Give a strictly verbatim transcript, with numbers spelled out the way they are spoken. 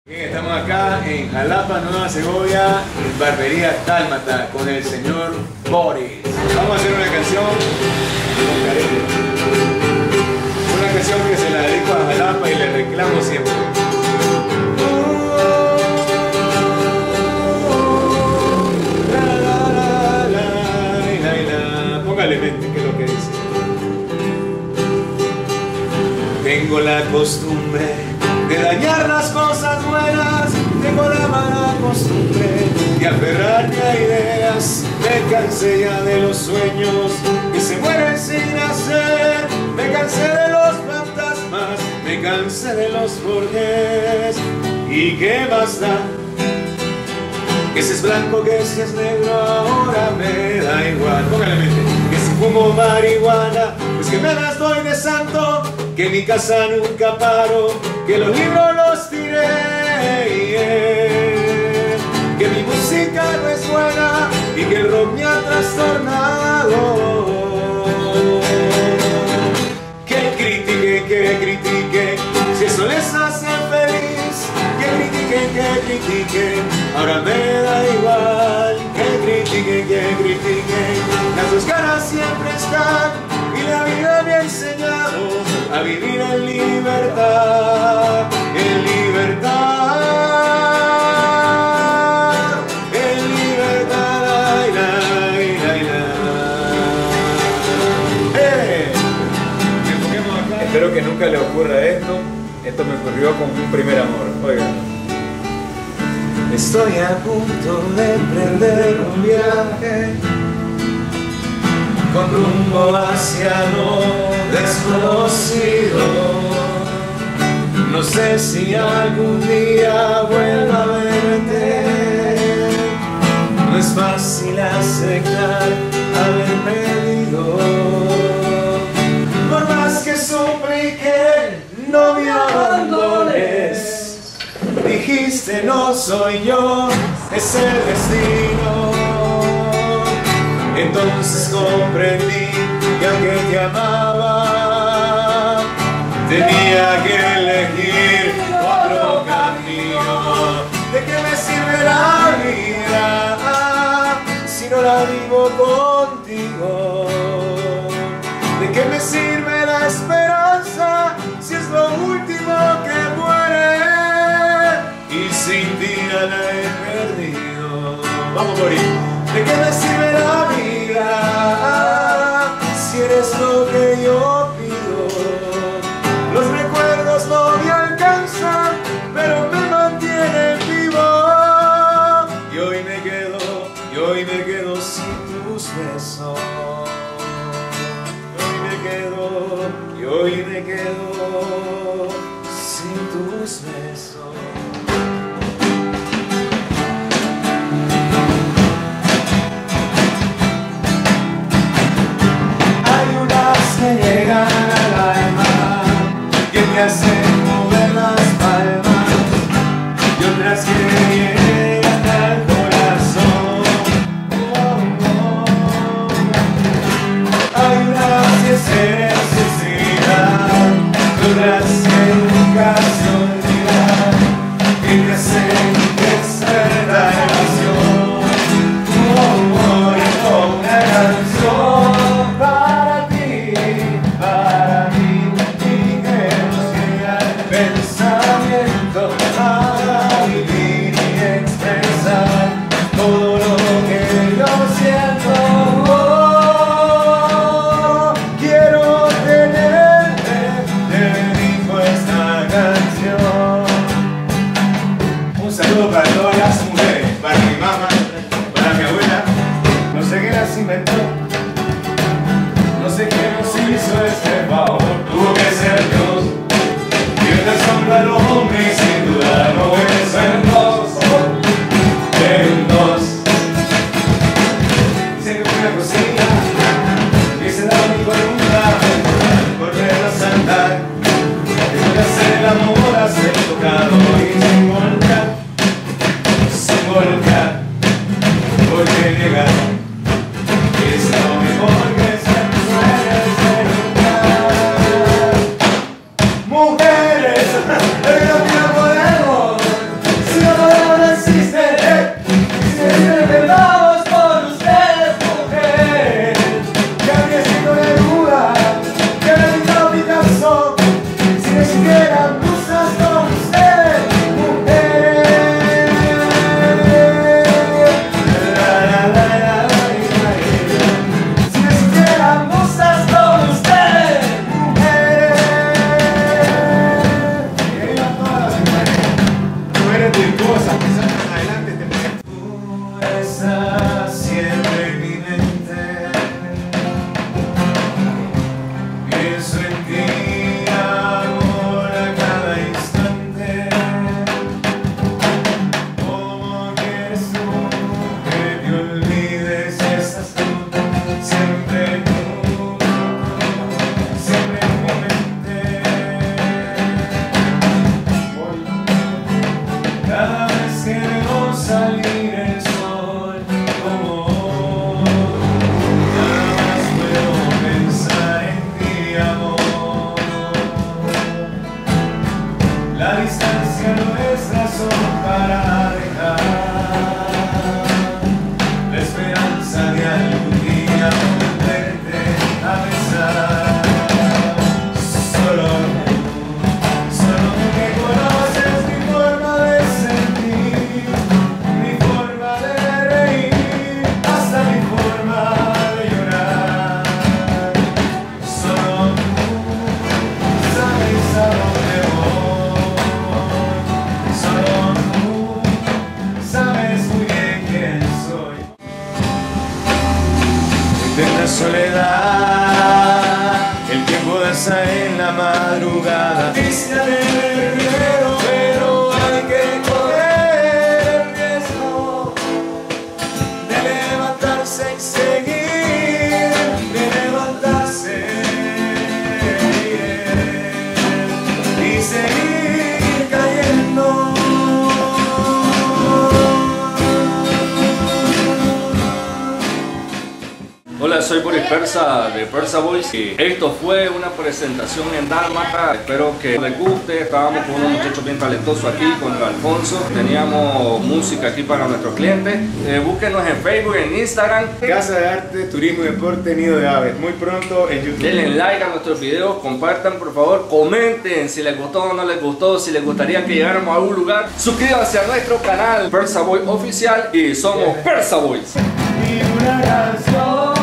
Bien, estamos acá en Jalapa, Nueva Segovia, en Barbería Dálmata, con el señor Boris. Vamos a hacer una canción con cariño. Una canción que se la dedico a Jalapa y le reclamo siempre. Póngale mente, que es lo que dice. Tengo la costumbre de dañar las cosas buenas, tengo la mala costumbre de aferrarme a ideas. Me cansé ya de los sueños que se mueren sin hacer, me cansé de los fantasmas, me cansé de los porqués. ¿Y qué más da? Que si es blanco, que si es negro, ahora me da igual. Póngale mente. Que si fumo marihuana, pues que me las doy de santo, que en mi casa nunca paro, que los libros los tiré, yeah. Que mi música no es buena y que el rock me ha trastornado. Que critique, que critique, si eso les hace feliz. Que critiquen, que critiquen, ahora me da igual. Que critiquen, que critiquen, las dos caras siempre están y la vida me ha enseñado a vivir en libertad, en libertad, en libertad. Ay, ay, ay, ay. ¡Eh! Espero que nunca le ocurra esto. Esto me ocurrió con un primer amor. Oigan. Estoy a punto de emprender un viaje con rumbo hacia lo desconocido. No sé si algún día vuelva a verte. No es fácil aceptar haber perdido. Por más que supliqué, no me abandones. Dijiste no soy yo, es el destino. Entonces comprendí que aunque te amaba, tenía que elegir otro camino. ¿De qué me sirve la vida si no la vivo contigo? ¿De qué me sirve la esperanza si es lo último que muere? Y sin ti ya la he perdido. Vamos a morir. ¿De qué me sirve la vida si eres lo que yo pido? Los recuerdos no me alcanzan, pero me mantienen vivo. Y hoy me quedo, y hoy me quedo sin tus besos. Y hoy me quedo, y hoy me quedo sin tus besos. Que llegan al alma, que te hacen mover las palmas, y otras que llegan al corazón. Oh, oh. Hay unas que se necesitan, otras que nunca se olvidan, Adelante, te tú estás siempre en mi mente. Pienso en ti ahora cada instante. ¿Cómo quieres tú que te olvides? Estás tú, siempre tú, siempre en mi mente. Cada vez que veo salir el sol como hoy, nada más puedo pensar en ti, amor. La distancia no es razón para dejar la esperanza de algún día volverte a besar. Solo tú, solo tú que conoces mi forma de sentir, mi forma de reír, hasta mi forma de llorar. Solo tú sabes a dónde voy, solo tú sabes muy bien quién soy. Eterna soledad, el tiempo danza en la madrugada. Triste alegre riego, pero hay que correr el riesgo de levantarse y seguir, de levantarse y seguir cayendo. Hola, soy Boris Persa de Persa Boys y esto fue una presentación en Dálmata. Espero que les guste. Estábamos con unos muchachos bien talentosos aquí, con Alfonso. Teníamos música aquí para nuestros clientes. Eh, búsquenos en Facebook, en Instagram. Casa de Arte, Turismo y Deporte, Nido de Aves. Muy pronto en YouTube. Denle like a nuestros videos, compartan por favor, comenten si les gustó o no les gustó, si les gustaría que llegáramos a algún lugar. Suscríbanse a nuestro canal Persa Boy Oficial y somos Persa Boys. Y una canción.